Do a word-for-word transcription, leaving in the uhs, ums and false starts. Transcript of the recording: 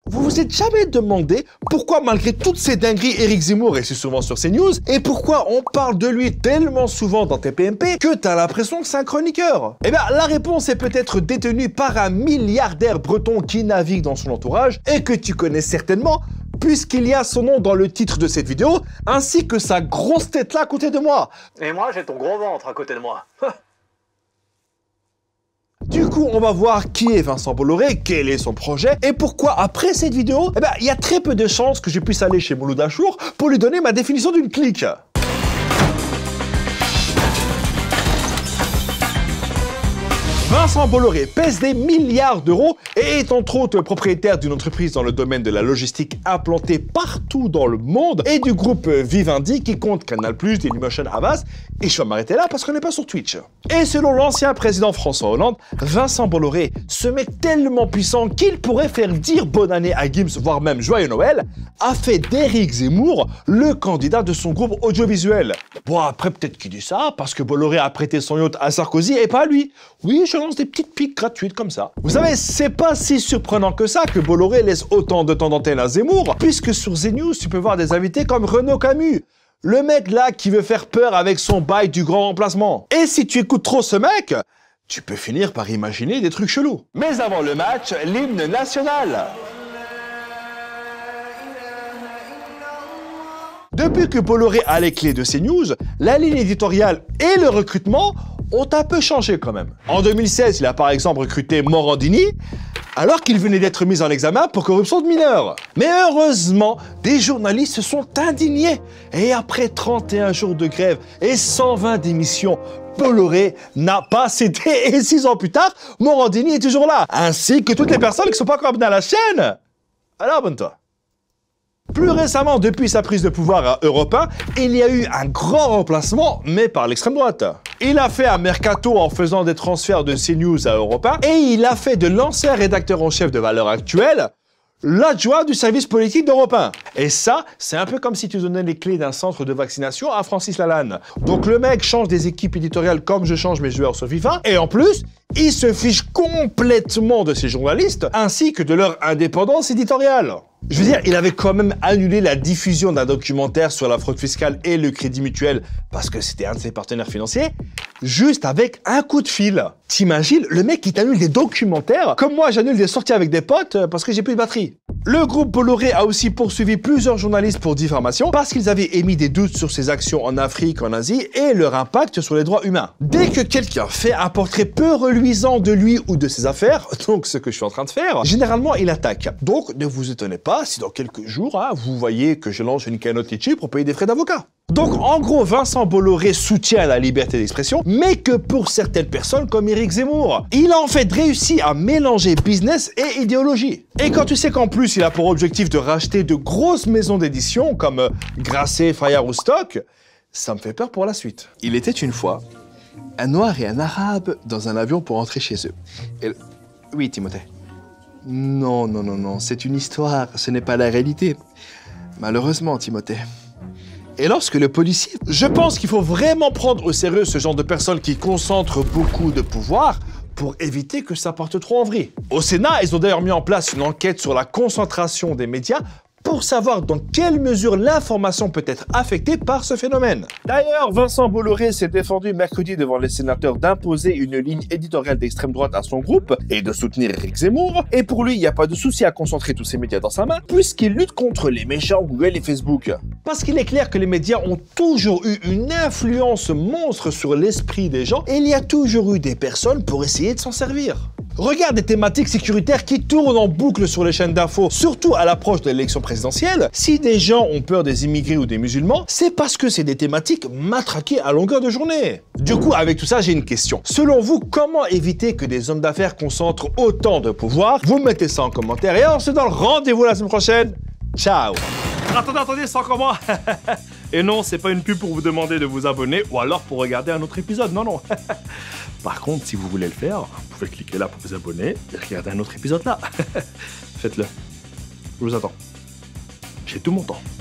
Vous vous êtes jamais demandé pourquoi malgré toutes ces dingueries Éric Zemmour est si souvent sur CNews et pourquoi on parle de lui tellement souvent dans T P M P que t'as l'impression que c'est un chroniqueur? Eh bien la réponse est peut-être détenue par un milliardaire breton qui navigue dans son entourage et que tu connais certainement puisqu'il y a son nom dans le titre de cette vidéo ainsi que sa grosse tête là à côté de moi. Et moi j'ai ton gros ventre à côté de moi. Du coup, on va voir qui est Vincent Bolloré, quel est son projet et pourquoi après cette vidéo, eh ben, il y a très peu de chances que je puisse aller chez Mouloud Achour pour lui donner ma définition d'une clique. Vincent Bolloré pèse des milliards d'euros et est entre autres propriétaire d'une entreprise dans le domaine de la logistique implantée partout dans le monde et du groupe Vivendi qui compte Canal plus, Dailymotion, Havas. Et je vais m'arrêter là parce qu'on n'est pas sur Twitch. Et selon l'ancien président François Hollande, Vincent Bolloré se met tellement puissant qu'il pourrait faire dire bonne année à Gims, voire même joyeux Noël, a fait d'Éric Zemmour le candidat de son groupe audiovisuel. Bon, après peut-être qu'il dit ça parce que Bolloré a prêté son yacht à Sarkozy et pas à lui. Oui, je lance des petites piques gratuites comme ça. Vous savez, c'est pas si surprenant que ça que Bolloré laisse autant de temps d'antenne à Zemmour, puisque sur CNews, tu peux voir des invités comme Renaud Camus. Le mec là qui veut faire peur avec son bail du grand remplacement. Et si tu écoutes trop ce mec, tu peux finir par imaginer des trucs chelous. Mais avant le match, l'hymne national. Depuis que Bolloré a les clés de CNews, la ligne éditoriale et le recrutement ont un peu changé quand même. En deux mille seize, il a par exemple recruté Morandini, alors qu'il venait d'être mis en examen pour corruption de mineurs. Mais heureusement, des journalistes se sont indignés. Et après trente et un jours de grève et cent vingt démissions, Bolloré n'a pas cédé. Et six ans plus tard, Morandini est toujours là. Ainsi que toutes les personnes qui ne sont pas encore abonnées à la chaîne. Alors abonne-toi. Plus récemment, depuis sa prise de pouvoir à Europe un, il y a eu un grand remplacement, mais par l'extrême droite. Il a fait un mercato en faisant des transferts de CNews à Europe un, et il a fait de l'ancien rédacteur en chef de Valeurs Actuelles l'adjoint du service politique d'Europe un. Et ça, c'est un peu comme si tu donnais les clés d'un centre de vaccination à Francis Lalanne. Donc le mec change des équipes éditoriales comme je change mes joueurs sur FIFA, et en plus, il se fiche complètement de ses journalistes, ainsi que de leur indépendance éditoriale. Je veux dire, il avait quand même annulé la diffusion d'un documentaire sur la fraude fiscale et le crédit mutuel parce que c'était un de ses partenaires financiers, juste avec un coup de fil. T'imagines, le mec qui t'annule des documentaires, comme moi j'annule des sorties avec des potes parce que j'ai plus de batterie. Le groupe Bolloré a aussi poursuivi plusieurs journalistes pour diffamation parce qu'ils avaient émis des doutes sur ses actions en Afrique, en Asie et leur impact sur les droits humains. Dès que quelqu'un fait un portrait peu reluisant de lui ou de ses affaires, donc ce que je suis en train de faire, généralement il attaque. Donc ne vous étonnez pas si dans quelques jours, hein, vous voyez que je lance une cagnotte Litchi pour payer des frais d'avocat. Donc en gros, Vincent Bolloré soutient la liberté d'expression, mais que pour certaines personnes comme Éric Zemmour. Il a en fait réussi à mélanger business et idéologie. Et quand tu sais qu'en plus il a pour objectif de racheter de grosses maisons d'édition comme euh, Grasset, Fayard ou Stock, ça me fait peur pour la suite. Il était une fois un noir et un arabe dans un avion pour rentrer chez eux. Et... Oui, Timothée. Non, non, non, non, c'est une histoire, ce n'est pas la réalité. Malheureusement, Timothée. Et lorsque le policier... Je pense qu'il faut vraiment prendre au sérieux ce genre de personnes qui concentrent beaucoup de pouvoir pour éviter que ça parte trop en vrille. Au Sénat, ils ont d'ailleurs mis en place une enquête sur la concentration des médias pour savoir dans quelle mesure l'information peut être affectée par ce phénomène. D'ailleurs, Vincent Bolloré s'est défendu mercredi devant les sénateurs d'imposer une ligne éditoriale d'extrême droite à son groupe et de soutenir Éric Zemmour. Et pour lui, il n'y a pas de souci à concentrer tous ces médias dans sa main, puisqu'il lutte contre les méchants Google et Facebook. Parce qu'il est clair que les médias ont toujours eu une influence monstre sur l'esprit des gens, et il y a toujours eu des personnes pour essayer de s'en servir. Regarde des thématiques sécuritaires qui tournent en boucle sur les chaînes d'infos, surtout à l'approche de l'élection présidentielle. Si des gens ont peur des immigrés ou des musulmans, c'est parce que c'est des thématiques matraquées à longueur de journée. Du coup, avec tout ça, j'ai une question. Selon vous, comment éviter que des hommes d'affaires concentrent autant de pouvoir? Vous mettez ça en commentaire et on se donne rendez-vous la semaine prochaine. Ciao. Attendez, attendez, c'est encore moi. Et non, c'est pas une pub pour vous demander de vous abonner ou alors pour regarder un autre épisode, non, non. Par contre, si vous voulez le faire, vous pouvez cliquer là pour vous abonner et regarder un autre épisode là. Faites-le. Je vous attends. J'ai tout mon temps.